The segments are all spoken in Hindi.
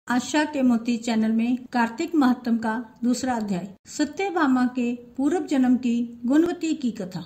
आशा के मोती चैनल में कार्तिक महात्म का दूसरा अध्याय। सत्यभामा के पूर्व जन्म की गुणवती की कथा।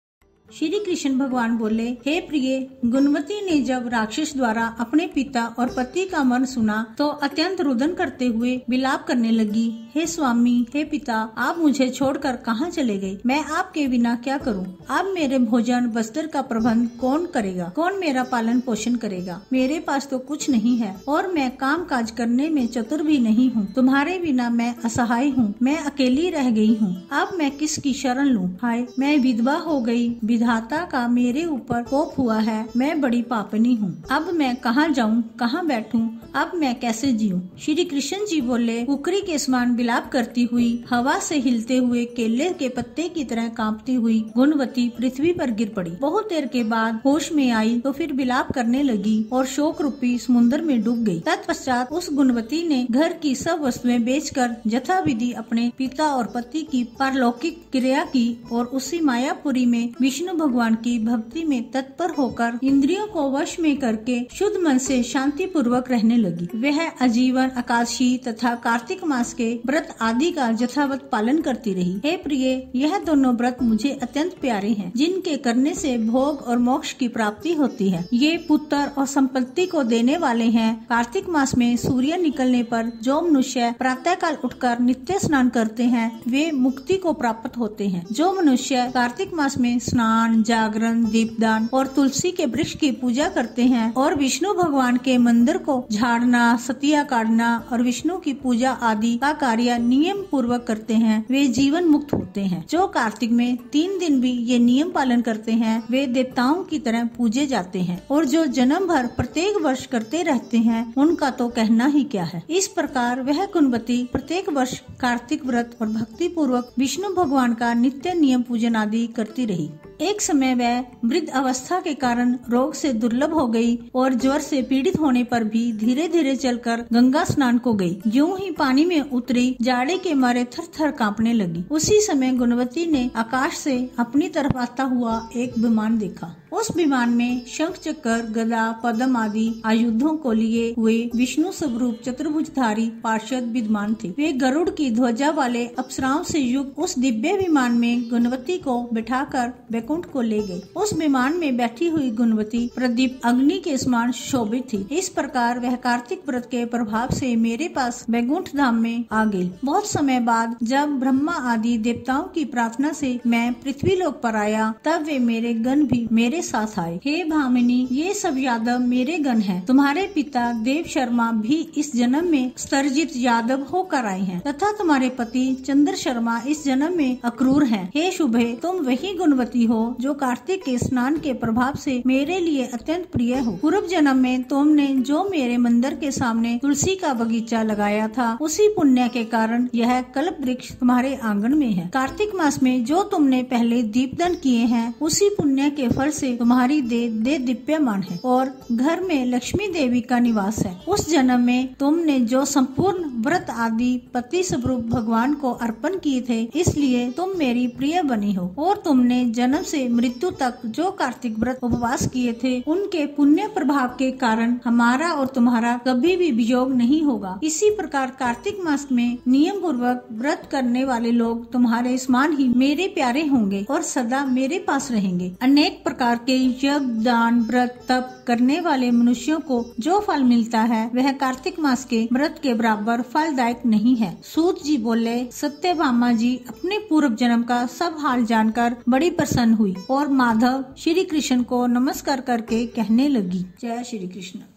श्री कृष्ण भगवान बोले, हे प्रिय, गुणवती ने जब राक्षस द्वारा अपने पिता और पति का मरण सुना तो अत्यंत रुदन करते हुए विलाप करने लगी। हे स्वामी, हे पिता, आप मुझे छोड़कर कहाँ चले गए? मैं आपके बिना क्या करूँ? अब मेरे भोजन वस्त्र का प्रबंध कौन करेगा? कौन मेरा पालन पोषण करेगा? मेरे पास तो कुछ नहीं है और मैं काम काज करने में चतुर भी नहीं हूँ। तुम्हारे बिना मैं असहाय हूँ, मैं अकेली रह गई हूँ। अब मैं किसकी शरण लूँ? हाय, मैं विधवा हो गई। विधाता का मेरे ऊपर कोप हुआ है। मैं बड़ी पापनी हूँ। अब मैं कहाँ जाऊँ, कहाँ बैठूं? अब मैं कैसे जीऊं? श्री कृष्ण जी बोले, कुकरी के समान विलाप करती हुई, हवा से हिलते हुए केले के पत्ते की तरह कांपती हुई गुणवती पृथ्वी पर गिर पड़ी। बहुत देर के बाद होश में आई तो फिर विलाप करने लगी और शोक रूपी समुद्र में डूब गई। तत्पश्चात उस गुणवती ने घर की सब वस्तुएं बेचकर यथाविधि अपने पिता और पति की पारलौकिक क्रिया की और उसी मायापुरी में विष्णु भगवान की भक्ति में तत्पर होकर इंद्रियों को वश में करके शुद्ध मन से शांति पूर्वक रहने लगी। वह आजीवन एकादशी तथा कार्तिक मास के व्रत आदि का यथावत पालन करती रही। हे प्रिय, यह दोनों व्रत मुझे अत्यंत प्यारे हैं, जिनके करने से भोग और मोक्ष की प्राप्ति होती है। ये पुत्र और संपत्ति को देने वाले हैं। कार्तिक मास में सूर्य निकलने पर जो मनुष्य प्रातः काल उठकर नित्य स्नान करते हैं वे मुक्ति को प्राप्त होते हैं। जो मनुष्य कार्तिक मास में स्नान, जागरण, दीपदान और तुलसी के वृक्ष की पूजा करते हैं और विष्णु भगवान के मंदिर को झाड़ना, सतिया काटना और विष्णु की पूजा आदि का कार्य नियम पूर्वक करते हैं वे जीवन मुक्त होते हैं। जो कार्तिक में 3 दिन भी ये नियम पालन करते हैं वे देवताओं की तरह पूजे जाते हैं और जो जन्म भर प्रत्येक वर्ष करते रहते हैं उनका तो कहना ही क्या है। इस प्रकार वह गुणवती प्रत्येक वर्ष कार्तिक व्रत और भक्ति पूर्वक विष्णु भगवान का नित्य नियम पूजन आदि करती रही। एक समय वह वृद्ध अवस्था के कारण रोग से दुर्लभ हो गई और ज्वर से पीड़ित होने पर भी धीरे धीरे चलकर गंगा स्नान को गई। यूं ही पानी में उतरी, जाड़े के मारे थर थर कांपने लगी। उसी समय गुणवती ने आकाश से अपनी तरफ आता हुआ एक विमान देखा। उस विमान में शंख, चक्र, गदा, पद्म आदि आयुधों को लिए हुए विष्णु स्वरूप चतुर्भुजधारी पार्षद विद्यमान थे। वे गरुड़ की ध्वजा वाले अप्सराओं से युक्त उस दिव्य विमान में गुणवती को बिठाकर वैकुंठ को ले गए। उस विमान में बैठी हुई गुणवती प्रदीप अग्नि के समान शोभित थी। इस प्रकार वह कार्तिक व्रत के प्रभाव से मेरे पास वैकुंठ धाम में आ गई। बहुत समय बाद जब ब्रह्मा आदि देवताओं की प्रार्थना से मैं पृथ्वी लोक पर आया तब वे मेरे गण भी मेरे साथ आए। हे भामिनी, ये सब यादव मेरे गण हैं। तुम्हारे पिता देव शर्मा भी इस जन्म में स्तरजित यादव होकर आए हैं तथा तुम्हारे पति चंद्र शर्मा इस जन्म में अक्रूर हैं। हे शुभे, तुम वही गुणवती हो जो कार्तिक के स्नान के प्रभाव से मेरे लिए अत्यंत प्रिय हो। पूर्व जन्म में तुमने जो मेरे मंदिर के सामने तुलसी का बगीचा लगाया था उसी पुण्य के कारण यह कल्प वृक्ष तुम्हारे आंगन में है। कार्तिक मास में जो तुमने पहले दीपदान किए हैं उसी पुण्य के फल से तुम्हारी देह दीप्यमान है और घर में लक्ष्मी देवी का निवास है। उस जन्म में तुमने जो संपूर्ण व्रत आदि पति स्वरूप भगवान को अर्पण किए थे इसलिए तुम मेरी प्रिय बनी हो और तुमने जन्म से मृत्यु तक जो कार्तिक व्रत उपवास किए थे उनके पुण्य प्रभाव के कारण हमारा और तुम्हारा कभी भी वियोग नहीं होगा। इसी प्रकार कार्तिक मास में नियम पूर्वक व्रत करने वाले लोग तुम्हारे समान ही मेरे प्यारे होंगे और सदा मेरे पास रहेंगे। अनेक प्रकार के यज्ञ, दान, व्रत, तप करने वाले मनुष्यों को जो फल मिलता है वह कार्तिक मास के व्रत के बराबर फलदायक नहीं है। सूत जी बोले, सत्यभामा जी अपने पूर्व जन्म का सब हाल जानकर बड़ी प्रसन्न हुई और माधव श्री कृष्ण को नमस्कार करके कहने लगी, जय श्री कृष्ण।